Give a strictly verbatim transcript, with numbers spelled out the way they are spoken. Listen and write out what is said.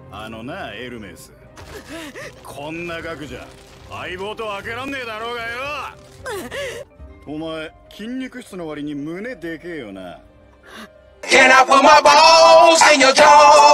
あのな、エルメス。こんな額じゃ相棒と分けらんねえだろうがよ。お前筋肉質の割に胸でけえよな。 Can I put my balls in your jaw?